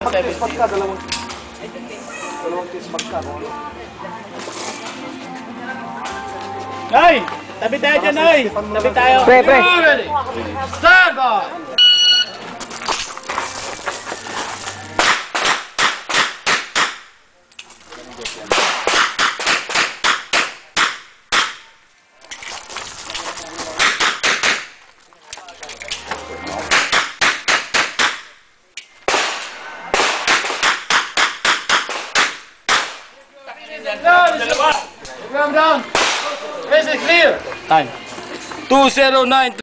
mag-spot ka, dalawang spot ka. Noy! Tabi tayo dyan, Noy! Tabi tayo. Pre. Stand by! Down! Is it clear? Time. 209.